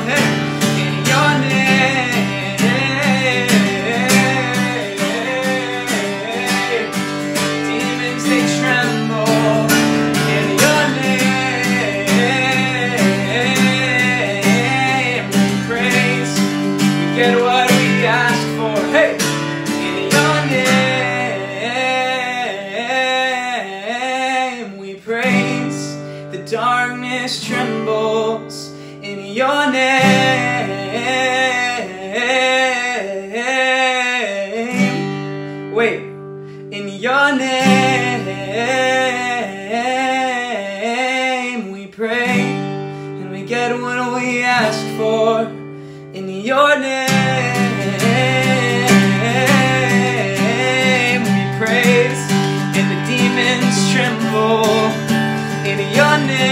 hey, in your name, demons they tremble. In your name, we praise, we get what we ask for. Hey, in your name, we praise. The darkness trembles in your name. Wait, in your name we pray, and we get what we ask for. In your name we praise, and the demons tremble. In your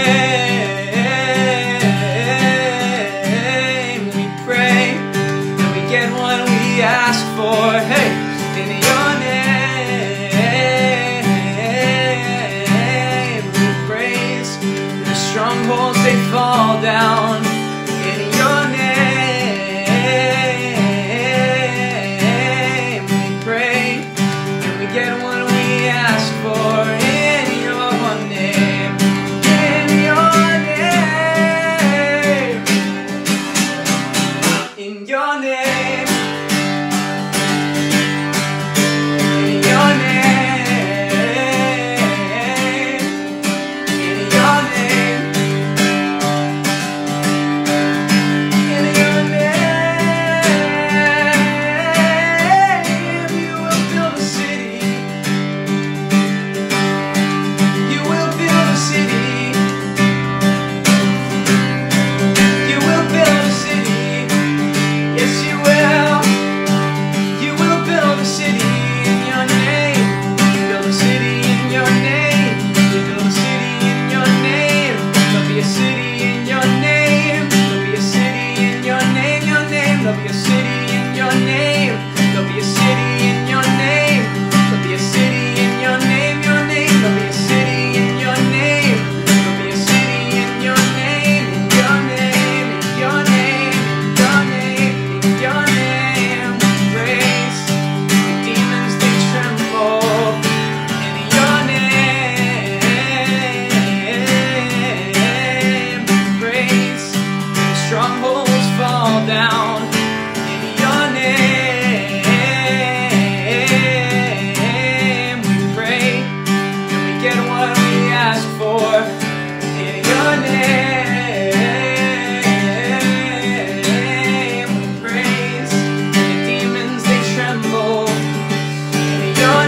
name we pray, and we get what we ask for. Hey, in your name we praise, the strongholds they fall down. In your name we pray, and we get what we ask for. In your name, in your name, in your name, in your name, in your name, in your name, you will build a city. You will build a city. You will build a city. Yes, you will. You will build a city in your name. You build a city in your name. You build a city in your name. There'll be a city in your name. There'll be a city in your name. Your name. There'll be a city in your name. There'll be a city in your name. There'll be a city in your name. Your name. There'll be a city in your name. There'll be a city in your name. In your name. In your name. In your name. In your name. Praise. The demons they tremble. In your name. Praise. The strongholds fall down. In your name we pray, and we get what we ask for. In your name we praise, the demons they tremble. In your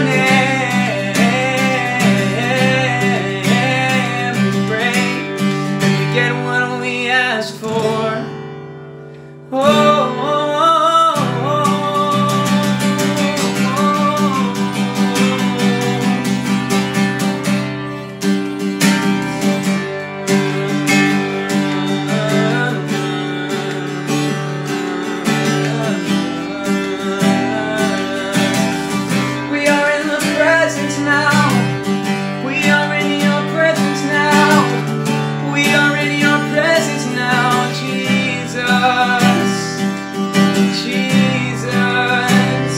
name we pray, and we get what we ask for. Oh, oh, oh, we are in the presence now. We are in your presence now. We are in your presence now, Jesus. Jesus.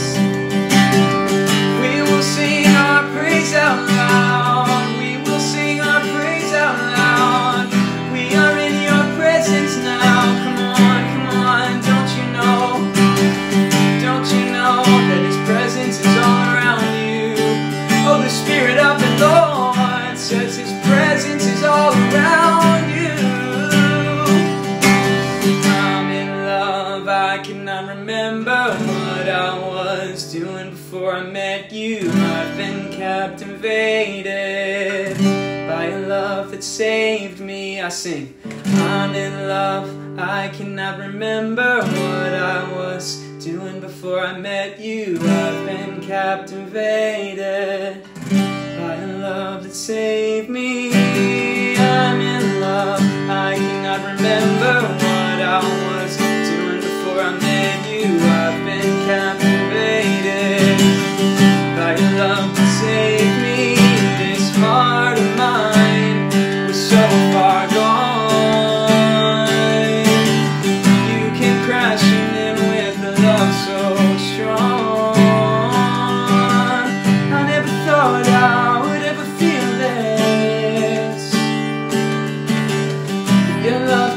We will sing our praise out loud. We will sing our praise out loud. We are in your presence now. Come on, don't you know? Don't you know that his presence is all around you? Oh, the Spirit of the Lord says his presence is all around you. I'm in love, I cannot remember what I was doing before I met you. I've been captivated by a love that saved me. I sing, I'm in love, I cannot remember what I was doing before I met you. I've been captivated by a love that saved me. I'm in love, I cannot remember what I was doing before I met you. I've been captivated by a love that saved me. This heart of mine was so far gone.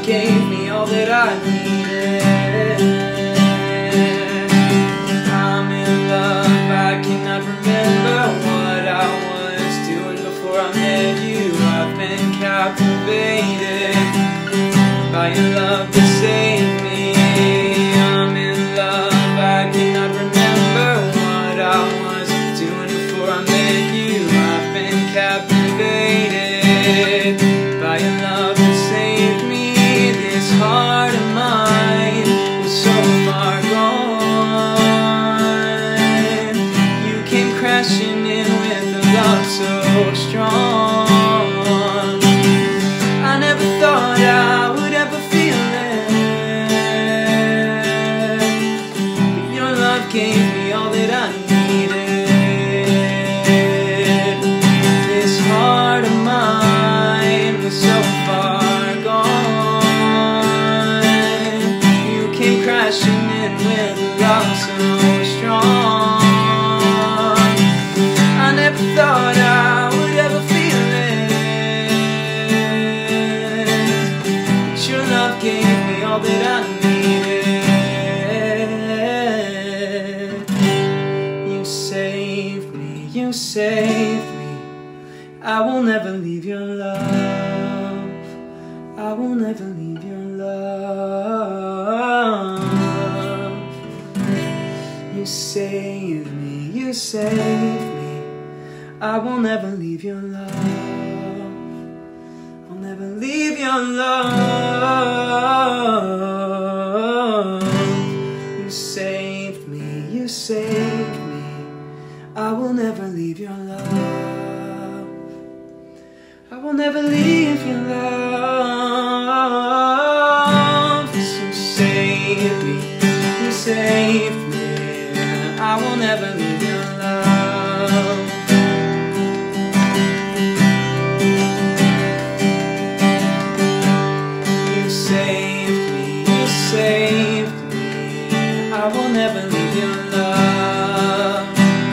gave me all that I needed. I'm in love, I cannot remember what I was doing before I met you. I've been captivated by your love to save me. I'm in love, I cannot remember what I was doing before I met you. I've been captivated by your love to save me. This heart of mine was so far gone. You came crashing in with a love so strong. I never thought I would ever feel it, but your love gave me all that I needed. This heart of mine was so far gone. You came crashing in with a love so strong. I never thought I would ever feel it, but your love gave me all that I needed. You saved me, you saved me. I will never leave your love. I will never leave your love. You saved me, you saved me. I will never leave your love. I'll never leave your love. You saved me, you saved me. I will never leave your love. I will never leave your love. You saved me, you saved me. I will never leave your love. You saved me, you saved me. I will never leave your love.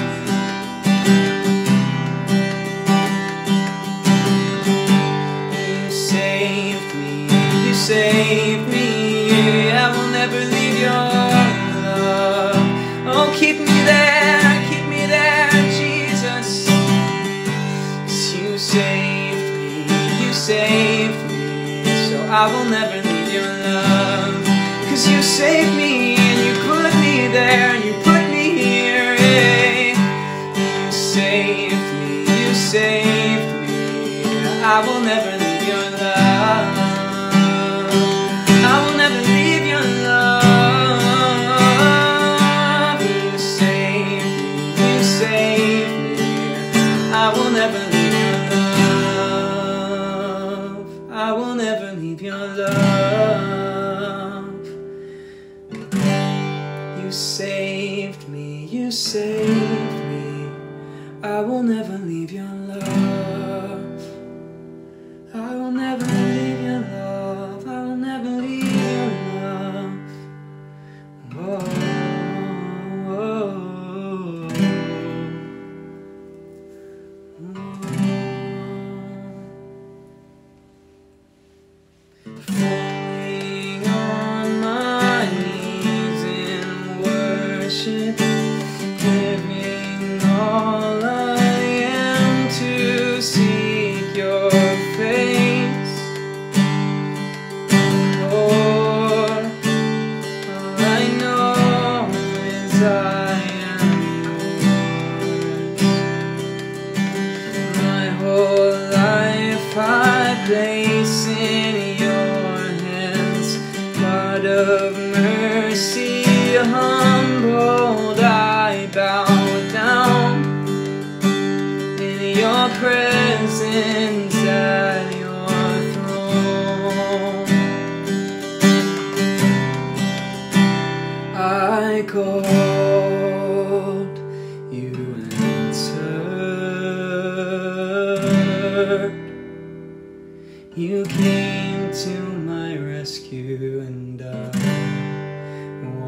You saved me, you saved me. I will never leave your love. Oh, keep me there, Jesus. 'Cause you saved me, you saved me. So I will never leave your love. 'Cause you saved me and you put me there and you put me here. Yeah. You saved me, you saved me. I will never leave your love. I will never leave your love. You saved me, you saved me. I will never leave your love. I will never leave your love. You saved me, you saved me. I will never leave your love. I will never leave your love. I will never leave your love. Whoa, whoa, falling on my knees in worship, giving all I am to seek your face. Lord, all I know is I am yours. My whole life I place in your hands. God of mercy, humbled I bow down in your presence at your throne. I called, you answered. You came to my rescue and I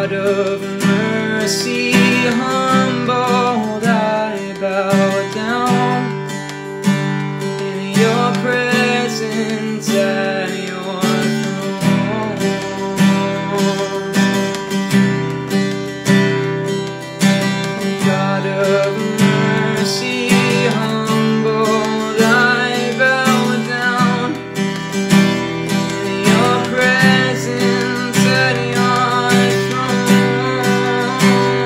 God of mercy, humbled I bow down in your presence at your throne. God of mercy, humbled I bow down in your presence at your throne.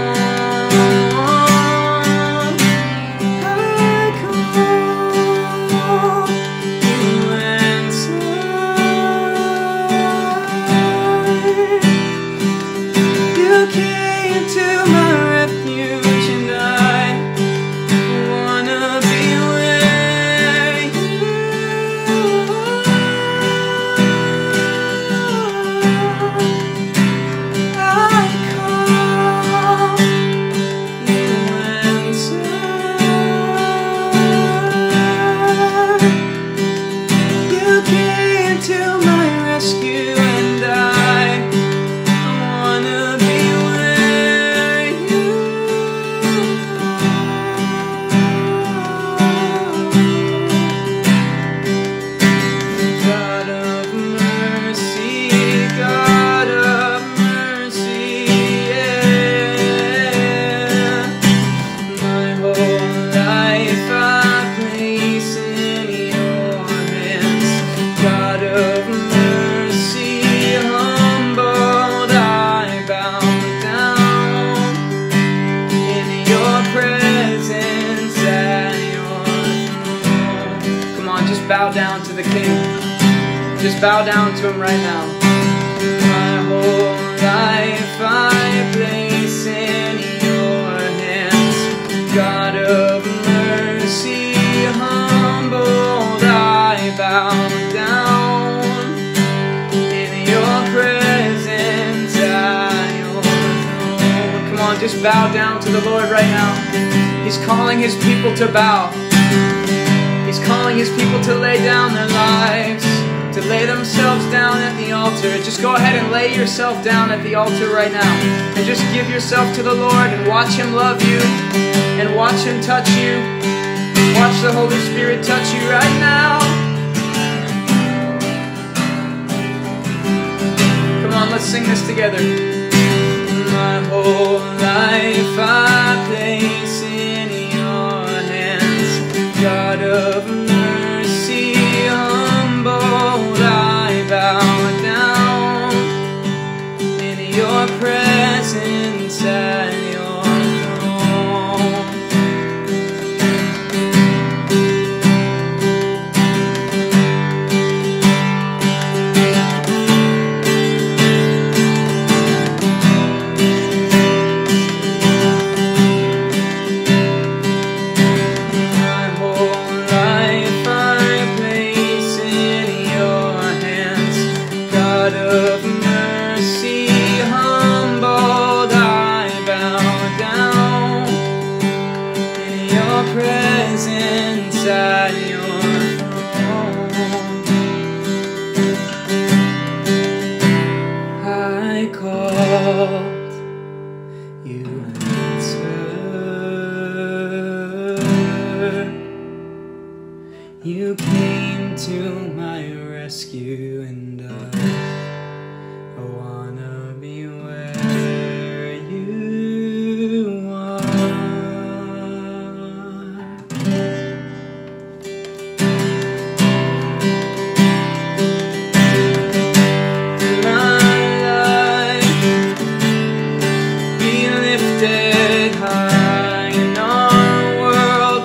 I call, you answer. You came to my refuge, and I wanna be where you are. I call, you answer. You came to my rescue, and I wanna be where you are. God of mercy, God of mercy, yeah. My whole life I place in your hands. God of mercy, humbled I bow down in your presence at your throne. Come on, just bow down to the King. Just bow down to him right now. My whole life I place in your hands. God of mercy, humbled I bow down in your presence at your throne. Come on, just bow down to the Lord right now. He's calling his people to bow. He's calling his people to lay down their lives, to lay themselves down at the altar. Just go ahead and lay yourself down at the altar right now, and just give yourself to the Lord and watch him love you, and watch him touch you. Watch the Holy Spirit touch you right now. Come on, let's sing this together. My whole life I place in your hands. God of mercy, humbled I bow down in your presence at your throne. My whole life I place in your hands. God of mercy, humbled I bow down in your presence at your throne. I called, you answered. You came to my rescue, and I wanna be where you are. My life be lifted high in our world.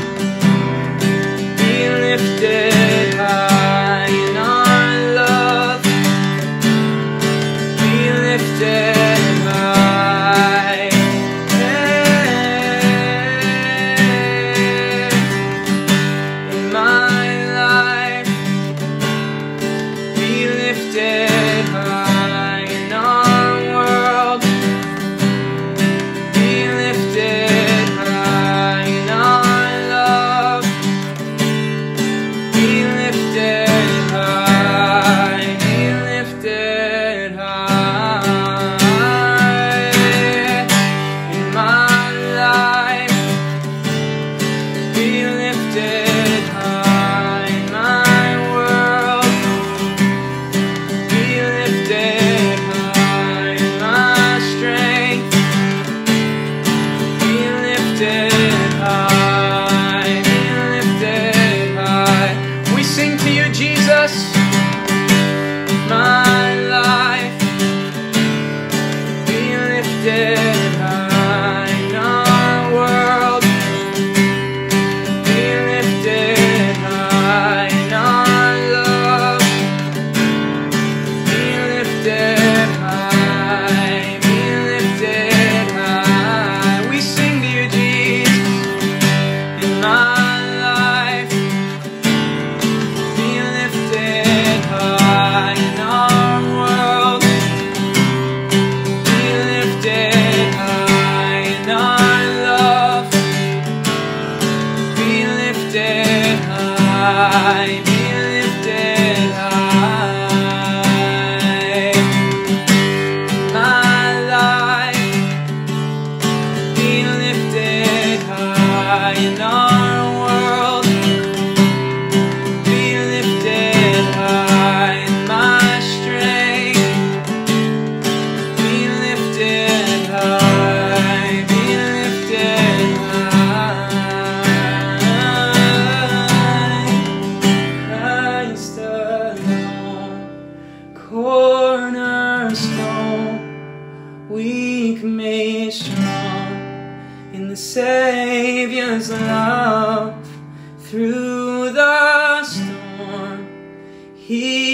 Be lifted high in our love. Be lifted high. In my life, be lifted high in our world. Be weak made strong in the Savior's love. Through the storm, He